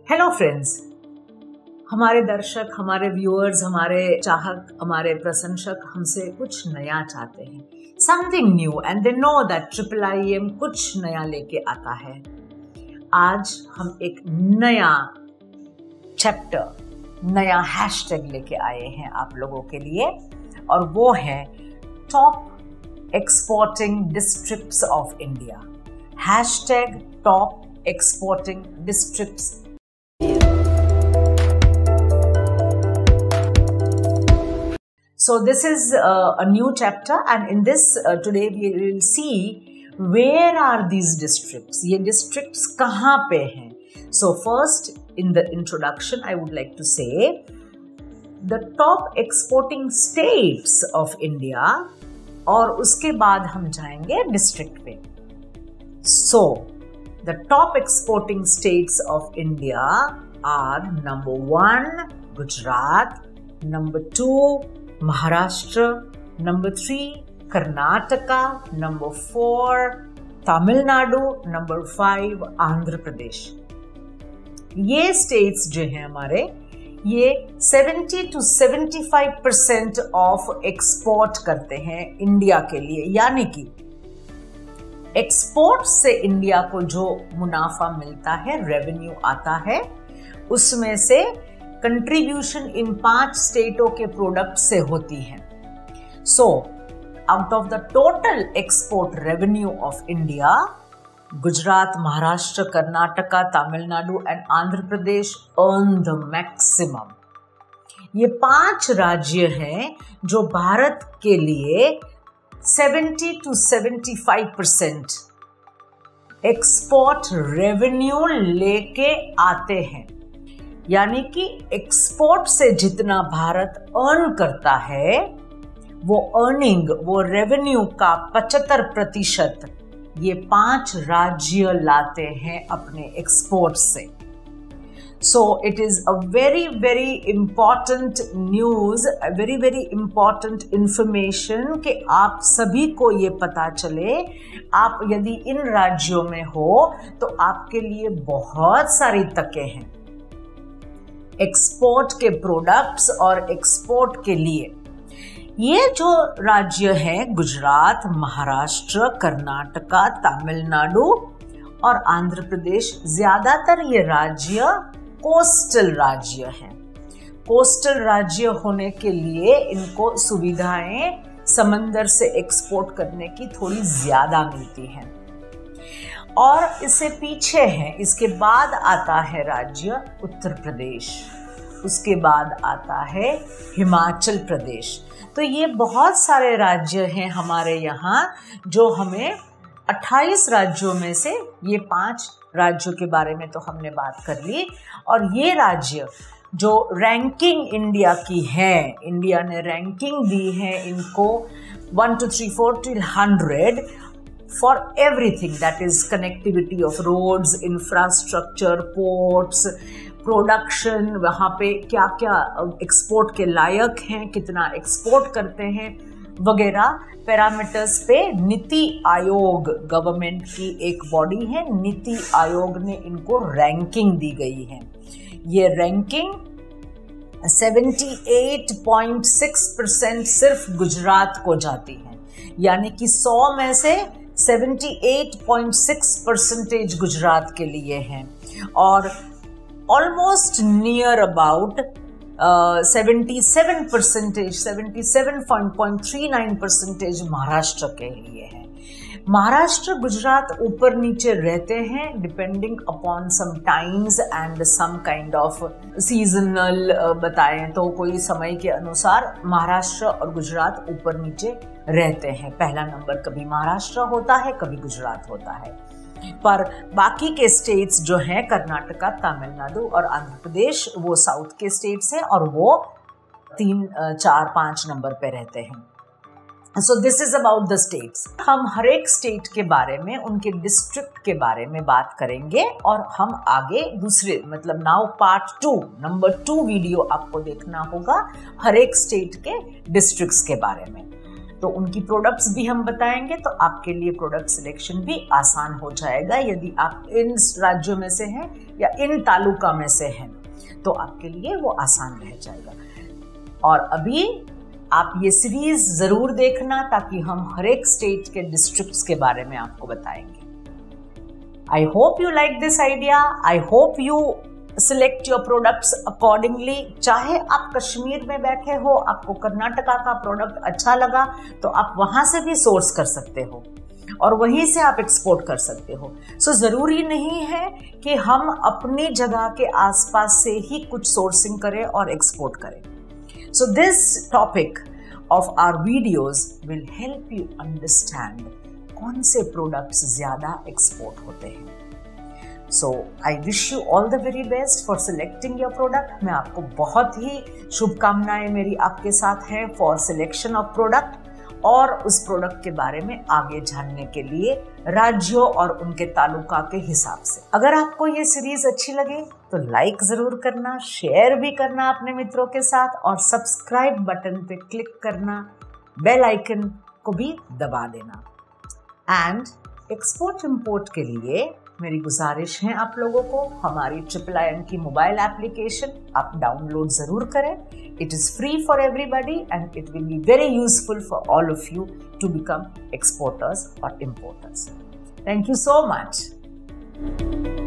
Hello friends, हमारे दर्शक, हमारे व्यूअर्स, हमारे चाहक, हमारे प्रशंसक हमसे कुछ नया चाहते हैं, something new, and they know that IIIM कुछ नया लेके आता है। आज हम एक नया चैप्टर, नया हैशटैग लेके आए हैं आप लोगों के लिए, और वो है top exporting districts of India. Hashtag top exporting districts. So this is a new chapter, and in this today we will see where are these districts. ये districts कहाँ पे हैं? So first, in the introduction, I would like to say the top exporting states of India, और उसके बाद हम जाएंगे district पे. So the top exporting states of India are number 1 Gujarat, number 2 Maharashtra, number 3 Karnataka, number 4 Tamil Nadu, number 5 Andhra Pradesh. ये states जो हैं हमारे, ये 70 to 75% ऑफ एक्सपोर्ट करते हैं इंडिया के लिए, यानी कि एक्सपोर्ट से इंडिया को जो मुनाफा मिलता है, रेवेन्यू आता है, उसमें से कंट्रीब्यूशन इन 5 स्टेटों के प्रोडक्ट से होती है। So out of the total export revenue of India, Gujarat, Maharashtra, Karnataka, Tamil Nadu and Andhra Pradesh earn the maximum. ये 5 राज्य हैं जो भारत के लिए 70 to 75% एक्सपोर्ट रेवेन्यू लेके आते हैं, यानी कि एक्सपोर्ट से जितना भारत अर्न करता है, वो अर्निंग, वो रेवेन्यू का 75% ये 5 राज्य लाते हैं अपने एक्सपोर्ट से। So it is a very very important news, very very important information कि आप सभी को ये पता चले। आप यदि इन राज्यों में हो तो आपके लिए बहुत सारी तकें हैं एक्सपोर्ट के प्रोडक्ट्स और एक्सपोर्ट के लिए। ये जो राज्य हैं, गुजरात, महाराष्ट्र, कर्नाटका, तमिलनाडु और आंध्र प्रदेश, ज्यादातर ये राज्य कोस्टल राज्य हैं। कोस्टल राज्य होने के लिए इनको सुविधाएं समंदर से एक्सपोर्ट करने की थोड़ी ज्यादा मिलती हैं, और इससे पीछे है, इसके बाद आता है राज्य उत्तर प्रदेश, उसके बाद आता है हिमाचल प्रदेश। तो ये बहुत सारे राज्य हैं हमारे यहाँ, जो हमें 28 राज्यों में से ये 5 राज्यों के बारे में तो हमने बात कर ली। और ये राज्य जो रैंकिंग इंडिया की है, इंडिया ने रैंकिंग दी है इनको 1 2 3 4 till 100 for everything, that is connectivity of roads, infrastructure, ports, production, वहाँ पे क्या क्या एक्सपोर्ट के लायक हैं, कितना एक्सपोर्ट करते हैं वगैरह पैरामीटर्स पे नीति आयोग, गवर्नमेंट की एक बॉडी है, नीति आयोग ने इनको रैंकिंग दी गई है। ये रैंकिंग 78.6% सिर्फ गुजरात को जाती है, यानी कि 100 में से 78.6% गुजरात के लिए हैं, और ऑलमोस्ट नियर अबाउट 77.39% महाराष्ट्र के लिए है। महाराष्ट्र, गुजरात ऊपर नीचे रहते हैं depending upon some times and some kind of seasonal, बताएं तो कोई समय के अनुसार महाराष्ट्र और गुजरात ऊपर नीचे रहते हैं। पहला नंबर कभी महाराष्ट्र होता है, कभी गुजरात होता है, पर बाकी के स्टेट्स जो हैं, कर्नाटका, तमिलनाडु और आंध्र प्रदेश, वो साउथ के स्टेट्स हैं और वो 3 4 5 नंबर पे रहते हैं। So this is about the states. हम हर एक स्टेट के बारे में, उनके डिस्ट्रिक्ट के बारे में बात करेंगे, और हम आगे दूसरे, मतलब नाउ पार्ट 2, नंबर 2 वीडियो आपको देखना होगा हर एक स्टेट के डिस्ट्रिक्ट्स के बारे में। तो उनकी प्रोडक्ट्स भी हम बताएंगे, तो आपके लिए प्रोडक्ट सिलेक्शन भी आसान हो जाएगा। यदि आप इन राज्यों में से हैं या इन तालुका में से हैं तो आपके लिए वो आसान रह जाएगा। और अभी आप ये सीरीज जरूर देखना ताकि हम हर एक स्टेट के डिस्ट्रिक्ट्स के बारे में आपको बताएंगे। I hope you like this idea. I hope you select your products accordingly. चाहे आप कश्मीर में बैठे हो, आपको कर्नाटका का प्रोडक्ट अच्छा लगा तो आप वहां से भी सोर्स कर सकते हो और वहीं से आप एक्सपोर्ट कर सकते हो। सो जरूरी नहीं है कि हम अपनी जगह के आसपास से ही कुछ सोर्सिंग करें और एक्सपोर्ट करें। So this topic of our videos will help you understand कौन से प्रोडक्ट्स ज्यादा एक्सपोर्ट होते हैं। So I wish you all the very best for selecting your product. मैं आपको बहुत ही शुभकामनाएं मेरी आपके साथ है फॉर सिलेक्शन ऑफ प्रोडक्ट और उस प्रोडक्ट के बारे में आगे जानने के लिए राज्यों और उनके तालुका के हिसाब से। अगर आपको ये सीरीज अच्छी लगे तो लाइक जरूर करना, शेयर भी करना अपने मित्रों के साथ और सब्सक्राइब बटन पे क्लिक करना, बेल आइकन को भी दबा देना। एंड एक्सपोर्ट इंपोर्ट के लिए मेरी गुजारिश है आप लोगों को, हमारी IIIN की मोबाइल एप्लीकेशन आप डाउनलोड जरूर करें। It is free for everybody and it will be very useful for all of you to become exporters और importers. Thank you so much.